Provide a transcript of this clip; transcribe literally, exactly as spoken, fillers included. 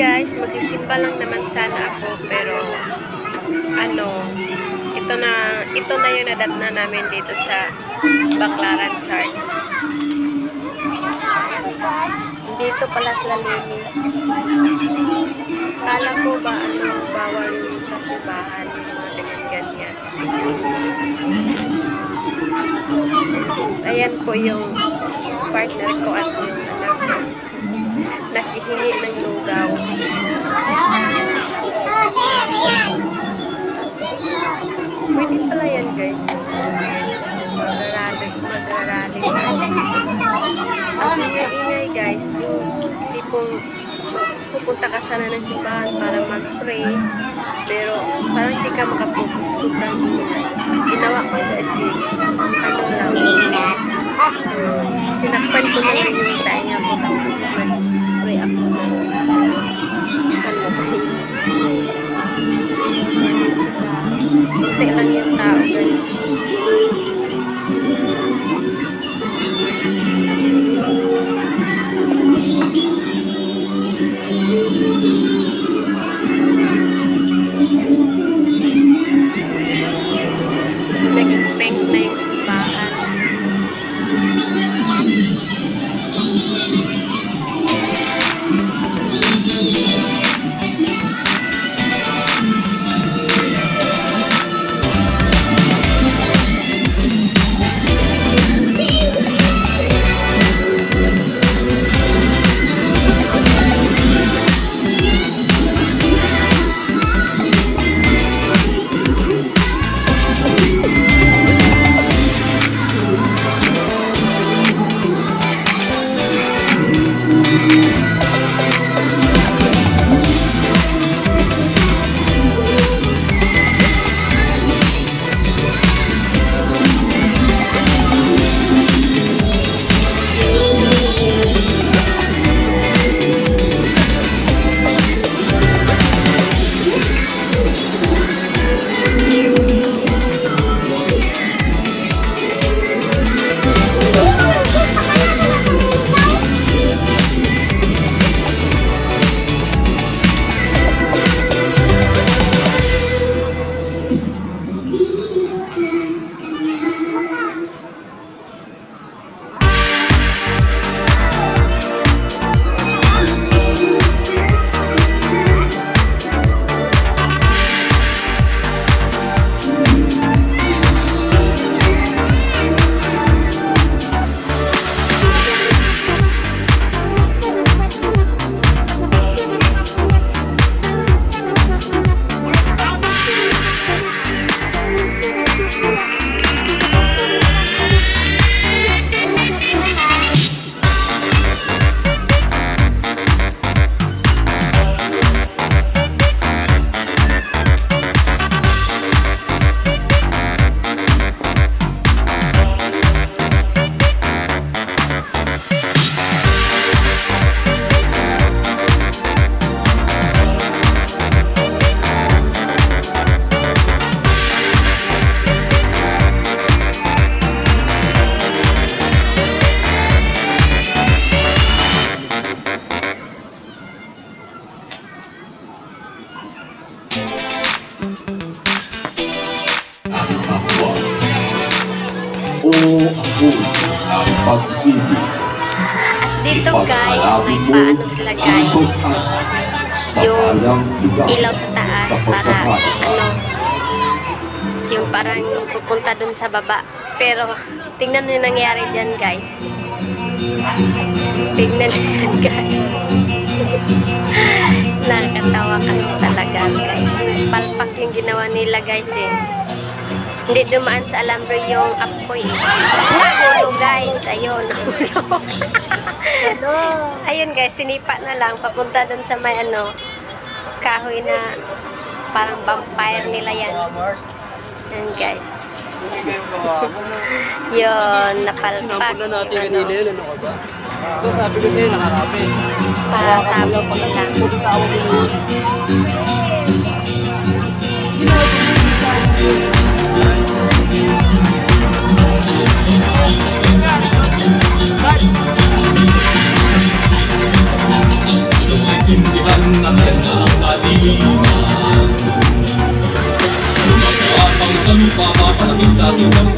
guys, magsisimba lang naman sana ako, pero ano, ito na ito na yung nadat na namin dito sa Baclaran Church. Dito pala sa Lini. Kala ko ba ano, bawal yung sa simbahan, yung mga ganyan-ganyan. Ayan po yung partner ko at yung anak ko. Nakihingi ng lugaw. Pwede pala yan guys. Magrarally, magrarally sa ang ingay guys. Hindi pong pupunta ka sana ng simbahan para mag-pray. Pero parang hindi ka makapokus. Sobrang ingay. Ginawa ko guys is ano lang. Tinakpan ko lang yung tainga ko. Tapos mag-pray ako na ano ba yun. Hindi lang yung tao guys. Naging pink na yung simbahan. O ako ang pag-ibig. Dito guys, may paano sila guys. Yung ilaw sa taas para ano, yung parang pupunta dun sa baba. Pero tingnan nyo yung nangyari dyan guys. Tingnan nyo yan guys. Nakakatawa kasi talaga guys. Palpak yung ginawa nila guys eh. Hindi dumaan sa alambre yung apoy. Nahulog guys. Ayun, nahulog. Ayun guys, sinipa na lang. Papunta dun sa may ano, kahoy na parang vampire nila yan. Yan guys. Yun, napalpak. Ano. Sabi ko sa'yo, nakarapin. Para sabog nila. Hindi yung